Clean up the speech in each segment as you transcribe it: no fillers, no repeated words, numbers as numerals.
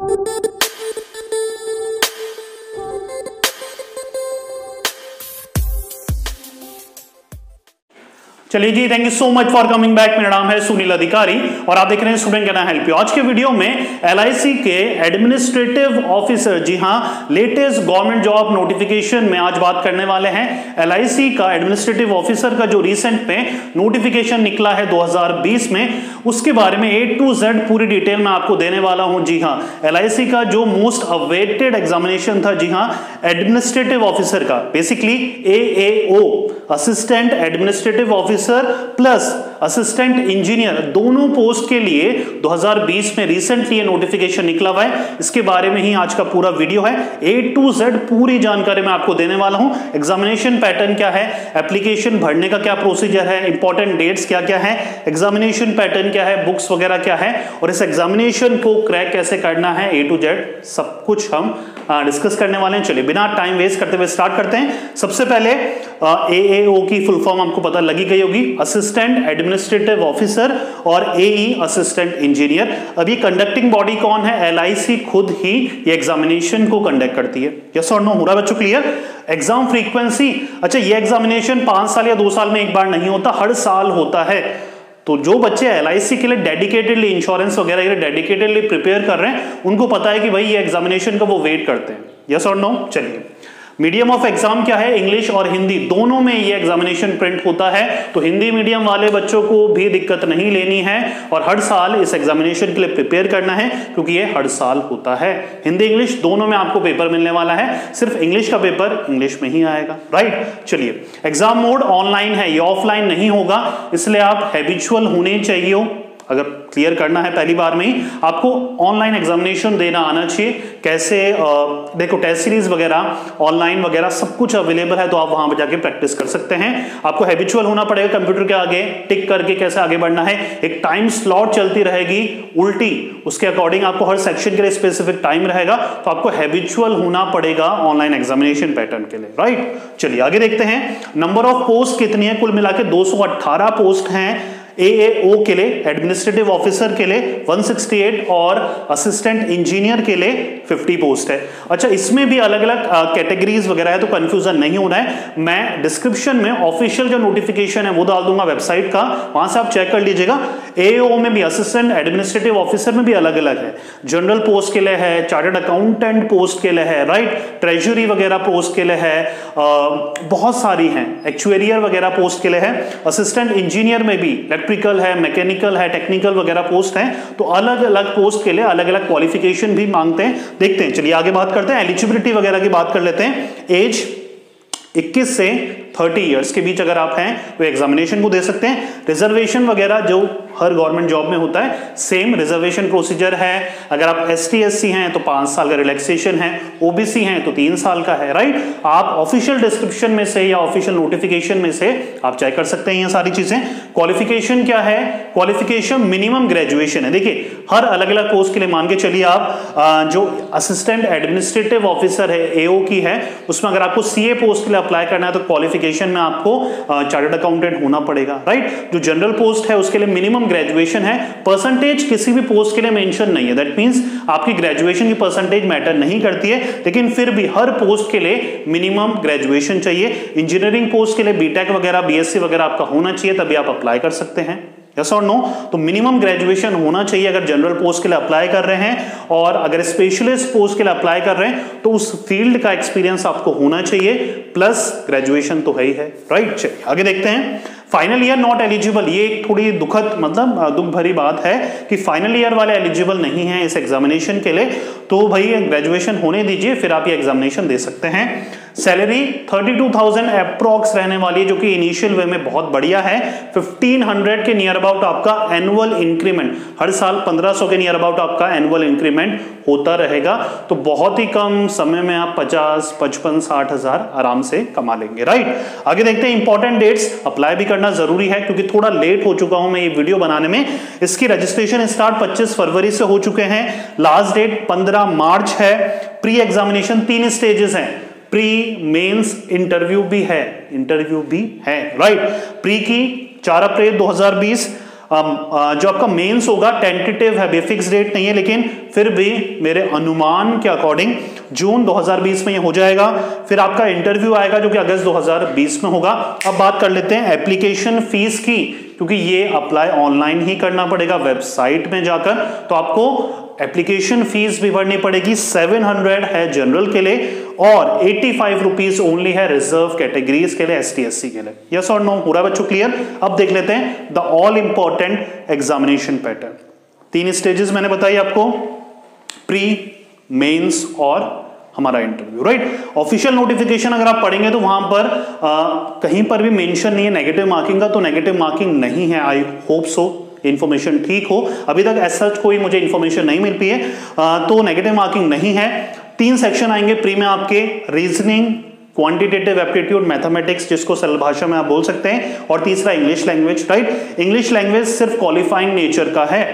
चलिए जी, thank you so much for coming back. मेरा नाम है सुनील अधिकारी और आप देख रहे हैं student can I help you. आज के वीडियो में एलआईसी के एडमिनिस्ट्रेटिव ऑफिसर, जी हाँ, लेटेस्ट गवर्नमेंट जॉब नोटिफिकेशन में आज बात करने वाले हैं। एलआईसी का एडमिनिस्ट्रेटिव ऑफिसर का जो रिसेंट में नोटिफिकेशन निकला है 2020 में, उसके बारे में A to Z पूरी डिटेल में आपको देने वाला हूं। जी हाँ, एलआईसी का जो मोस्ट अवेटेड एग्जामिनेशन था, जी हाँ, एडमिनिस्ट्रेटिव ऑफिसर का, basically AAO, assistant administrative officer plus assistant engineer, दोनों पोस्ट के लिए 2020 में रिसेंटली ये नोटिफिकेशन निकला हुआ है। इसके बारे में ही आज का पूरा वीडियो है। A to Z पूरी जानकारी मैं आपको देने वाला हूं। एग्जामिनेशन पैटर्न क्या है, एप्लीकेशन भरने का क्या प्रोसीजर है, इंपॉर्टेंट डेट्स क्या क्या है, एग्जामिनेशन पैटर्न क्या है, बुक्स वगैरह क्या है, और इस एग्जामिनेशन को क्रैक कैसे करना है, A to Z सब कुछ हम डिस्कस करने वाले हैं। चलिए बिना टाइम वेस्ट करते हुए स्टार्ट करते हैं। सबसे पहले AAO की फुल फॉर्म आपको पता लगी गई होगी, असिस्टेंट एडमिनिस्ट्रेटिव ऑफिसर, और AE असिस्टेंट इंजीनियर। अभी कंडक्टिंग बॉडी कौन है? LIC खुद ही ये एग्जामिनेशन को कंडक्ट करती है। यस और नो? हो रहा है बच्चों क्लियर? एग्जाम फ्रीक्वेंसी, अच्छा, ये एग्जामिनेशन 5 साल या 2 साल में एक बार नहीं होता, हर साल होता है। तो जो बच्चे LIC के लिए डेडिकेटेडली, इंश्योरेंस वगैरह के लिए डेडिकेटेडली प्रिपेयर कर रहे हैं, उनको पता है कि भाई ये एग्जामिनेशन का वो वेट करते हैं। यस और नो? चलिए, मीडियम ऑफ एग्जाम क्या है? इंग्लिश और हिंदी दोनों में ये एग्जामिनेशन प्रिंट होता है। तो हिंदी मीडियम वाले बच्चों को भी दिक्कत नहीं लेनी है और हर साल इस एग्जामिनेशन के लिए प्रिपेयर करना है, क्योंकि ये हर साल होता है। हिंदी इंग्लिश दोनों में आपको पेपर मिलने वाला है, सिर्फ इंग्लिश का पेपर इंग्लिश में ही आएगा। राइट, चलिए, एग्जाम मोड ऑनलाइन है, ये ऑफलाइन नहीं होगा, इसलिए आप हैबिचुअल होने चाहिए। अगर क्लियर करना है पहली बार में ही, आपको ऑनलाइन एग्जामिनेशन देना आना चाहिए। कैसे? देखो, टेस्ट सीरीज वगैरह ऑनलाइन वगैरह सब कुछ अवेलेबल है, तो आप वहां पर जाके प्रैक्टिस कर सकते हैं। आपको हैबिचुअल होना पड़ेगा कंप्यूटर के आगे, टिक करके कैसे आगे बढ़ना है। एक टाइम स्लॉट चलती रहेगी उल्टी, उसके अकॉर्डिंग आपको हर सेक्शन के लिए स्पेसिफिक टाइम रहेगा, तो आपको हैबिचुअल होना पड़ेगा ऑनलाइन एग्जामिनेशन पैटर्न के लिए। राइट, चलिए आगे देखते हैं। नंबर ऑफ पोस्ट कितनी है? कुल मिला के 218 पोस्ट हैं AAO के लिए, एडमिनिस्ट्रेटिव ऑफिसर के लिए 168 और असिस्टेंट इंजीनियर के लिए 50 पोस्ट है। अच्छा, इसमें भी अलग अलग कैटेगरीज वगैरह है, तो कंफ्यूजन नहीं होना है। मैं डिस्क्रिप्शन में ऑफिशियल जो नोटिफिकेशन है वो डाल दूंगा वेबसाइट का, वहां से आप चेक कर लीजिएगा। AAO में भी, असिस्टेंट एडमिनिस्ट्रेटिव ऑफिसर में भी अलग अलग है। जनरल पोस्ट के लिए है, चार्टर्ड अकाउंटेंट पोस्ट के लिए है, राइट, ट्रेजरी वगैरह पोस्ट के लिए है, बहुत सारी हैं, एक्चुएरियर वगैरह पोस्ट के लिए है। असिस्टेंट इंजीनियर में भी इलेक्ट्रिकल है, मैकेनिकल है, टेक्निकल वगैरह पोस्ट हैं, तो अलग अलग पोस्ट के लिए अलग अलग क्वालिफिकेशन भी मांगते हैं। देखते हैं, चलिए आगे बात करते हैं। एलिजिबिलिटी वगैरह की बात कर लेते हैं। एज 21 से 30 इयर्स के बीच अगर आप हैं तो एग्जामिनेशन को दे सकते हैं। रिजर्वेशन वगैरह जो हर गवर्नमेंट जॉब में होता है, सेम रिजर्वेशन प्रोसीजर है। अगर आप ST SC हैं तो 5 साल का रिलैक्सेशन है, OBC हैं तो 3 साल का है। राइट, आप ऑफिशियल डिस्क्रिप्शन में से या ऑफिशियल नोटिफिकेशन में से आप चेक कर सकते हैं ये सारी चीजें। क्वालिफिकेशन क्या है? क्वालिफिकेशन मिनिमम ग्रेजुएशन है। देखिए, हर अलग अलग पोस्ट के लिए मान के चलिए आप जो असिस्टेंट एडमिनिस्ट्रेटिव ऑफिसर है AO की है, उसमें अगर आपको CA पोस्ट के लिए अप्लाई करना है तो क्वालिफिकेशन में आपको चार्टर्ड अकाउंटेंट होना पड़ेगा। राइट, जो जनरल पोस्ट है उसके लिए मिनिमम ग्रेजुएशन है। परसेंटेज किसी भी पोस्ट के लिए मेंशन नहीं है, दैट मींस आपकी ग्रेजुएशन की परसेंटेज मैटर नहीं करती है, लेकिन फिर भी हर पोस्ट के लिए मिनिमम ग्रेजुएशन चाहिए। इंजीनियरिंग पोस्ट के लिए BTech वगैरह, BSc वगैरह आपका होना चाहिए, तभी आप अप्लाई कर सकते हैं। यस और नो? तो मिनिमम ग्रेजुएशन होना चाहिए अगर जनरल पोस्ट के लिए अप्लाई कर रहे हैं, और अगर स्पेशलिस्ट पोस्ट के लिए अप्लाई कर रहे हैं तो उस फील्ड का एक्सपीरियंस आपको होना चाहिए, प्लस ग्रेजुएशन तो है ही है। राइट, चलिए आगे देखते हैं। फाइनल ईयर नॉट एलिजिबल, ये एक थोड़ी दुखद, मतलब दुख भरी बात है कि फाइनल ईयर वाले एलिजिबल नहीं है इस एग्जामिनेशन के लिए। तो भाई ग्रेजुएशन होने दीजिए, फिर आप ये एग्जामिनेशन दे सकते हैं। सैलरी 32,000 अप्रॉक्स रहने वाली है, जो कि इनिशियल वे में बहुत बढ़िया है। 1500 के नियर अबाउट आपका एनुअल इंक्रीमेंट, हर साल 1500 के नियर अबाउट आपका एनुअल इंक्रीमेंट होता रहेगा। तो बहुत ही कम समय में आप 50, 55, 60 हजार आराम से कमा लेंगे। राइट, आगे देखते हैं। इंपॉर्टेंट डेट्स, अप्लाई भी करना जरूरी है क्योंकि थोड़ा लेट हो चुका हूं मैं ये वीडियो बनाने में। इसकी रजिस्ट्रेशन स्टार्ट 25 फरवरी से हो चुके हैं, लास्ट डेट 15 मार्च है। प्री एग्जामिनेशन 3 स्टेजेस हैं, प्री, मेंस, इंटरव्यू भी है, राइट। प्री की 4 अप्रैल 2020, जो आपका मेंस होगा टेंटेटिव है, भी फिक्स डेट नहीं है, लेकिन फिर भी मेरे अनुमान के अकॉर्डिंग जून 2020 में ये हो जाएगा। फिर आपका इंटरव्यू आएगा जो कि अगस्त 2020 में होगा। अब बात कर लेते हैं एप्लीकेशन फीस की, क्योंकि ये अप्लाई ऑनलाइन ही करना पड़ेगा वेबसाइट में जाकर, तो आपको एप्लीकेशन फीस भी भरनी पड़ेगी। 700 है जनरल के लिए और 85 रुपीज ओनली है रिजर्व कैटेगरीज के लिए, ST SC के लिए। यस और नो? हो रहा है बच्चों क्लियर? अब देख लेते हैं the all important examination pattern. 3 stages मैंने बताई आपको, प्री, मेंस और हमारा इंटरव्यू, राइट। ऑफिशियल नोटिफिकेशन अगर आप पढ़ेंगे तो वहां पर कहीं पर भी मेंशन नहीं है नेगेटिव मार्किंग का, तो नेगेटिव मार्किंग नहीं है। आई होप सो इंफॉर्मेशन ठीक हो। अभी तक ऐसा कोई मुझे इंफॉर्मेशन नहीं मिल पाई है, तो नेगेटिव मार्किंग नहीं है। 3 सेक्शन आएंगे प्री में आपके, रीजनिंग, क्वांटिटेटिव एप्टीट्यूड, मैथमेटिक्स जिसको सरल भाषा में आप बोल सकते हैं, और तीसरा English language, right. English language सिर्फ क्वालिफाइंग नेचर का है।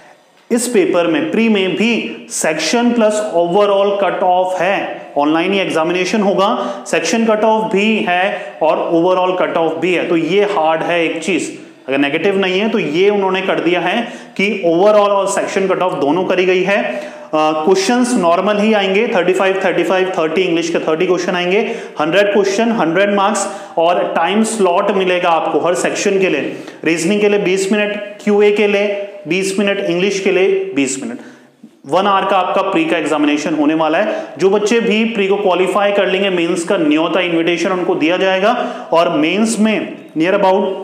इस पेपर में प्री में भी section plus overall cut off है, ऑनलाइन ही एग्जामिनेशन होगा, सेक्शन कट ऑफ भी है और ओवरऑल कट ऑफ भी है। तो ये हार्ड है एक चीज, अगर नेगेटिव नहीं है तो ये उन्होंने कर दिया है कि ओवरऑल और सेक्शन कट ऑफ दोनों करी गई है। क्वेश्चंस नॉर्मल ही आएंगे, 35 35 30 इंग्लिश के 30 क्वेश्चन आएंगे, 100 क्वेश्चन 100 मार्क्स, और टाइम स्लॉट मिलेगा आपको हर सेक्शन के लिए। रीजनिंग के लिए 20 मिनट, QA के लिए 20 मिनट, इंग्लिश के लिए 20 मिनट। 1 आवर का आपका प्री का एग्जामिनेशन होने वाला है। जो बच्चे भी प्री को क्वालिफाई कर लेंगे, मेंस का न्योता इन्विटेशन उनको दिया जाएगा, और मेंस में नियर अबाउट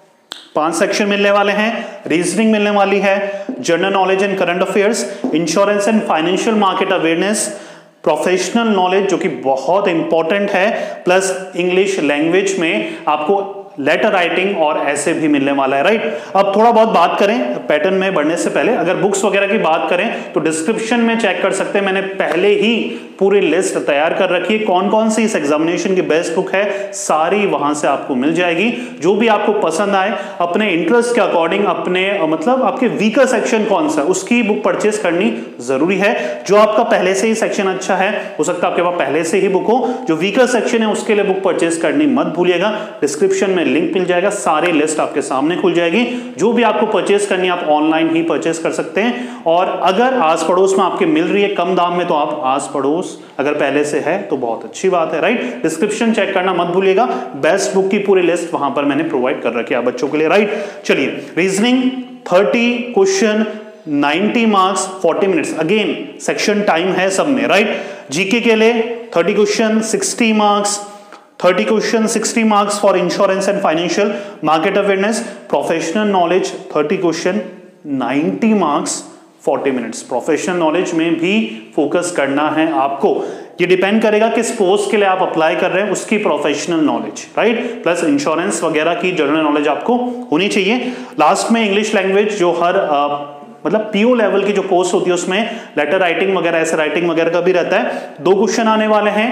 5 सेक्शन मिलने वाले हैं। रीजनिंग मिलने वाली है, general knowledge and current affairs, insurance and financial market awareness, professional knowledge जो कि बहुत इंपॉर्टेंट है, प्लस इंग्लिश लैंग्वेज में आपको लेटर राइटिंग और ऐसे भी मिलने वाला है, राइट। अब थोड़ा बहुत बात करें पैटर्न में बढ़ने से पहले, अगर बुक्स वगैरह की बात करें तो डिस्क्रिप्शन में चेक कर सकते हैं, मैंने पहले ही पूरी लिस्ट तैयार कर रखी है, कौन कौन सी इस एग्जामिनेशन की बेस्ट बुक है, सारी वहां से आपको मिल जाएगी। जो भी आपको पसंद आए, अपने इंटरेस्ट के अकॉर्डिंग, अपने मतलब आपके वीकर सेक्शन कौन सा, उसकी बुक परचेस करनी जरूरी है। जो आपका पहले से ही सेक्शन अच्छा है, हो सकता है आपके पास पहले से ही बुक हो, जो वीकर सेक्शन है उसके लिए बुक परचेस करनी मत भूलिएगा। डिस्क्रिप्शन में लिंक मिल जाएगा, सारी लिस्ट आपके सामने खुल जाएगी। जो भी आपको परचेस करनी है आप ऑनलाइन ही परचेस कर सकते हैं, और अगर आस पड़ोस में आपके मिल रही है कम दाम में तो आप आस पड़ोस अगर पहले से है तो बहुत अच्छी बात है, राइट। डिस्क्रिप्शन चेक करना मत भूलिएगा, बेस्ट बुक की पूरी लिस्ट वहां पर मैंने प्रोवाइड कर रखी है बच्चों के लिए, राइट। चलिए, reasoning 30 question 90 marks 40 minutes, again section time है सब में, राइट। जीके के लिए 30 question 60 marks, 30 question 60 marks for insurance and financial market awareness, professional knowledge 30 question 90 marks 40 minutes. Professional knowledge में भी फोकस करना है आपको, ये डिपेंड करेगा किस पोस्ट के लिए आप अप्लाई कर रहे हैं, उसकी professional knowledge, right, plus insurance वगैरह की जनरल नॉलेज आपको होनी चाहिए। लास्ट में इंग्लिश लैंग्वेज, जो हर मतलब PO लेवल की जो पोस्ट होती है उसमें लेटर राइटिंग वगैरह, ऐसे राइटिंग वगैरह का भी रहता है। 2 क्वेश्चन आने वाले हैं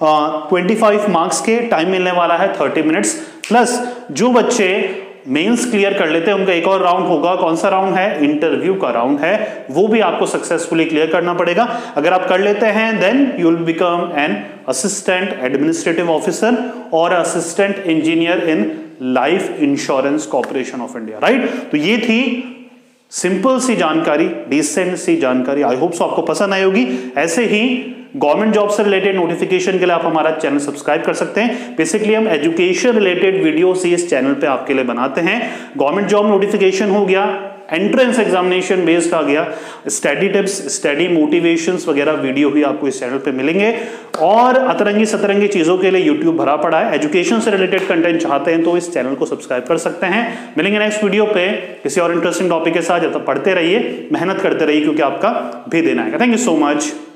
25 मार्क्स के, टाइम मिलने वाला है 30 मिनट्स, प्लस जो बच्चे मेंस क्लियर कर लेते हैं उनका एक और राउंड होगा। कौन सा राउंड है? इंटरव्यू का राउंड है, वो भी आपको सक्सेसफुली क्लियर करना पड़ेगा। अगर आप कर लेते हैं then you will become an assistant administrative officer और assistant engineer in life insurance corporation of India, right. तो ये थी सिंपल सी जानकारी, डिसेंट सी जानकारी, आई होप सो आपको पसंद आई होगी। ऐसे ही गवर्नमेंट जॉब से रिलेटेड नोटिफिकेशन के लिए आप हमारा चैनल सब्सक्राइब कर सकते हैं। बेसिकली हम एजुकेशन रिलेटेड वीडियोस इस चैनल पे आपके लिए बनाते हैं। गवर्नमेंट जॉब नोटिफिकेशन हो गया, एंट्रेंस एग्जामिनेशन बेस्ड आ गया, स्टडी टिप्स, स्टडी मोटिवेशंस वगैरह वीडियो भी आपको इस चैनल पे मिलेंगे। और अतरंगी सतरंगी चीजों के लिए यूट्यूब भरा पड़ा है। एजुकेशन से रिलेटेड कंटेंट चाहते हैं तो इस चैनल को सब्सक्राइब कर सकते हैं। मिलेंगे नेक्स्ट वीडियो पे किसी और इंटरेस्टिंग टॉपिक के साथ। जब तक पढ़ते रहिए, मेहनत करते रहिए, क्योंकि आपका भी देना है। Thank you so much.